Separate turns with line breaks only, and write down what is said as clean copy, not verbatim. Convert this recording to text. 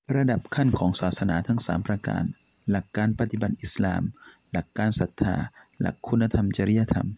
ระดับขั้นของศาสนาทั้ง3ประการหลักการปฏิบัติอิสลามหลักการศรัทธาหลักคุณธรรมจริยธรรม